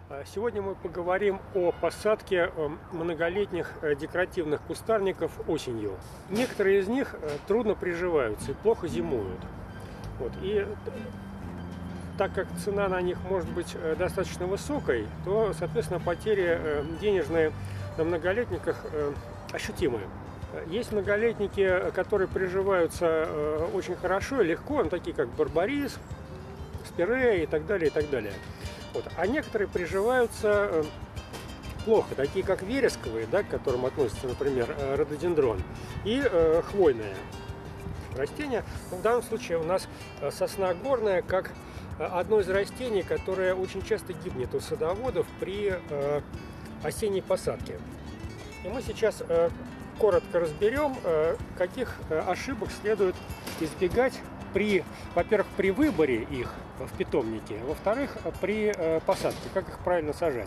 Сегодня мы поговорим о посадке многолетних декоративных кустарников осенью. Некоторые из них трудно приживаются и плохо зимуют. И так как цена на них может быть достаточно высокой, то, соответственно, потери денежные на многолетниках ощутимые. Есть многолетники, которые приживаются очень хорошо и легко, такие как барбарис, спирея и так далее, и так далее. А некоторые приживаются плохо, такие как вересковые, к которым относится, например, рододендрон, и хвойные растения. В данном случае у нас сосна горная как одно из растений, которое очень часто гибнет у садоводов при осенней посадке. И мы сейчас коротко разберем, каких ошибок следует избегать во-первых, при выборе их в питомнике, во-вторых, при посадке, как их правильно сажать.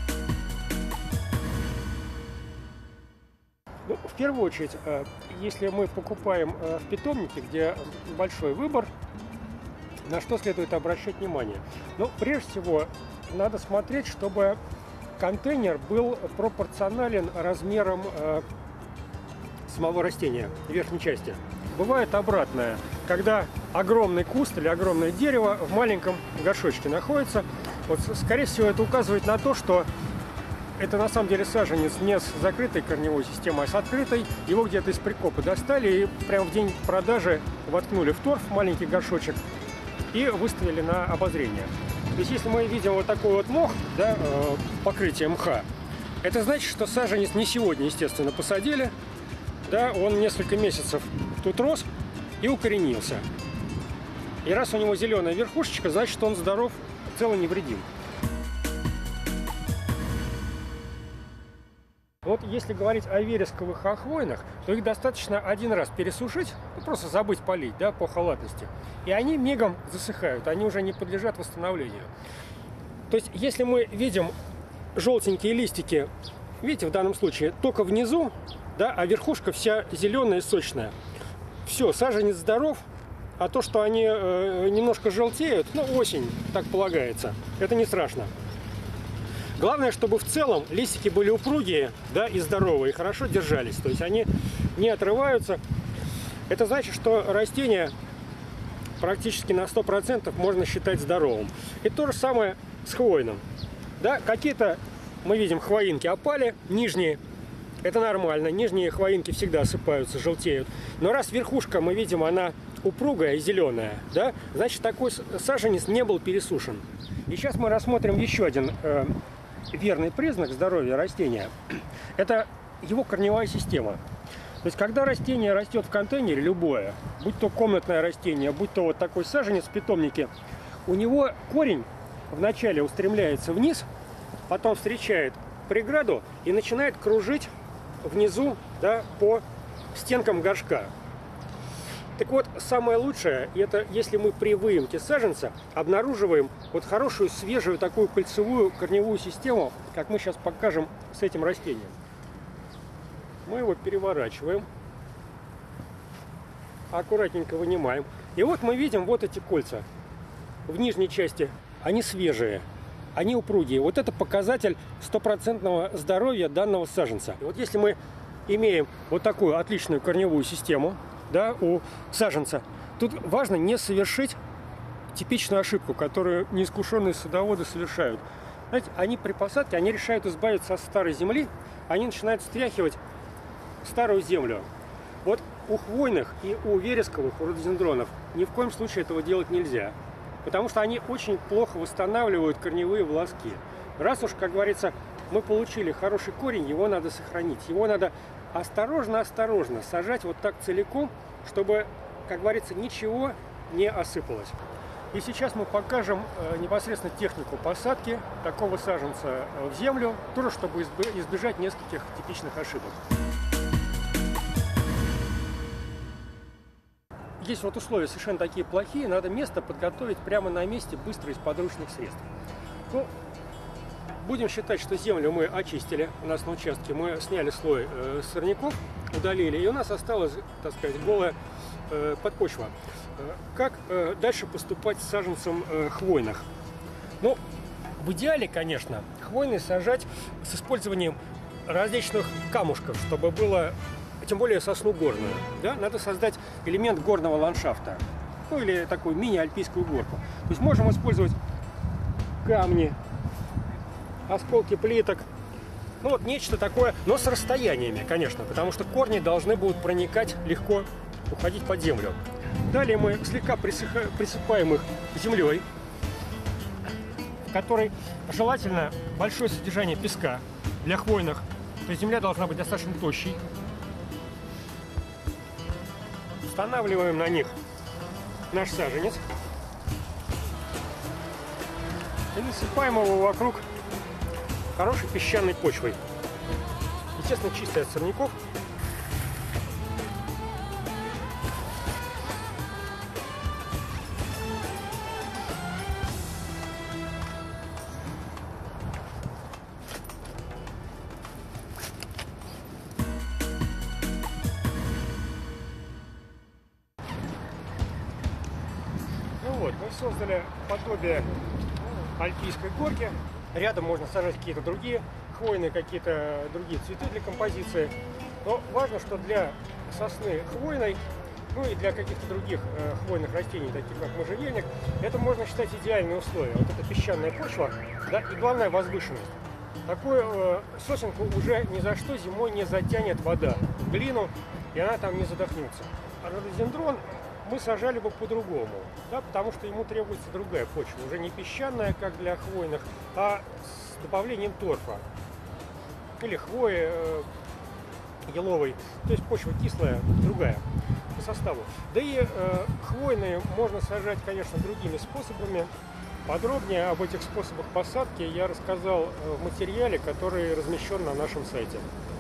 В первую очередь, если мы покупаем в питомнике, где большой выбор, на что следует обращать внимание? Прежде всего, надо смотреть, чтобы контейнер был пропорционален размерам самого растения, верхней части. Бывает обратное, когда огромный куст или огромное дерево в маленьком горшочке находится. Скорее всего, это указывает на то, что это на самом деле саженец не с закрытой корневой системой, а с открытой. Его где-то из прикопа достали и прямо в день продажи воткнули в торф маленький горшочек и выставили на обозрение. То есть, если мы видим такой мох, покрытие мха, это значит, что саженец не сегодня, естественно, посадили. Он несколько месяцев тут рос и укоренился. И раз у него зеленая верхушечка, значит, он здоров, цел и невредим. Если говорить о вересковых и хвойных, то их достаточно один раз пересушить, просто забыть полить, по халатности. И они мигом засыхают, они уже не подлежат восстановлению. То есть, если мы видим желтенькие листики, видите, в данном случае только внизу, а верхушка вся зеленая и сочная. Все, саженец здоров, а то, что они немножко желтеют, осень, так полагается, это не страшно. Главное, чтобы в целом листики были упругие, и здоровые, и хорошо держались, то есть они не отрываются. Это значит, что растение практически на 100% можно считать здоровым. И то же самое с хвойным. Какие-то, мы видим, хвоинки опали, нижние. Это нормально, нижние хвоинки всегда осыпаются, желтеют. Но раз верхушка, мы видим, она упругая и зеленая, значит, такой саженец не был пересушен. И сейчас мы рассмотрим еще один верный признак здоровья растения. Это его корневая система. То есть, когда растение растет в контейнере, любое, будь то комнатное растение, будь то такой саженец в питомнике, у него корень вначале устремляется вниз, потом встречает преграду и начинает кружить внизу, по стенкам горшка. Так вот, самое лучшее, это если мы при выемке саженца обнаруживаем хорошую, свежую такую кольцевую корневую систему, как мы сейчас покажем с этим растением. Мы его переворачиваем, аккуратненько вынимаем. И мы видим эти кольца в нижней части, они свежие. Они упругие. Это показатель стопроцентного здоровья данного саженца. И если мы имеем такую отличную корневую систему, у саженца, тут важно не совершить типичную ошибку, которую неискушенные садоводы совершают. Знаете, они при посадке, они решают избавиться от старой земли, они начинают стряхивать старую землю. У хвойных и у вересковых, у рододендронов ни в коем случае этого делать нельзя. Потому что они очень плохо восстанавливают корневые волоски. Раз уж, как говорится, мы получили хороший корень, его надо сохранить. Его надо осторожно-осторожно сажать так целиком, чтобы, как говорится, ничего не осыпалось. И сейчас мы покажем непосредственно технику посадки такого саженца в землю, тоже чтобы избежать нескольких типичных ошибок. Здесь условия совершенно такие плохие, надо место подготовить прямо на месте быстро из подручных средств. Будем считать, что землю мы очистили у нас на участке, мы сняли слой сорняков, удалили, и у нас осталась, так сказать, голая подпочва. Как дальше поступать с саженцем хвойных? В идеале, конечно, хвойные сажать с использованием различных камушков, чтобы было, тем более сосну горную. Да? Надо создать элемент горного ландшафта. Ну или такую мини-альпийскую горку. То есть можем использовать камни, осколки плиток. Ну вот нечто такое, но с расстояниями, конечно, потому что корни должны будут проникать легко, уходить под землю. Далее мы слегка присыпаем их землей, в которой желательно большое содержание песка для хвойных. То есть земля должна быть достаточно тощей. Устанавливаем на них наш саженец и насыпаем его вокруг хорошей песчаной почвой. Естественно, чистой от сорняков. Ну вот, мы создали подобие альпийской горки. Рядом можно сажать какие-то другие хвойные, какие-то другие цветы для композиции. Но важно, что для сосны хвойной, ну и для каких-то других хвойных растений, таких как можжевельник, это можно считать идеальные условия. Вот эта песчаная почва, да, и главное возвышенность. Такую сосенку уже ни за что зимой не затянет вода в глину, и она там не задохнется. А рододендрон мы сажали бы по-другому, да, потому что ему требуется другая почва, уже не песчаная, как для хвойных, а с добавлением торфа или хвои еловой, то есть почва кислая, другая по составу. Да и хвойные можно сажать, конечно, другими способами. Подробнее об этих способах посадки я рассказал в материале, который размещен на нашем сайте.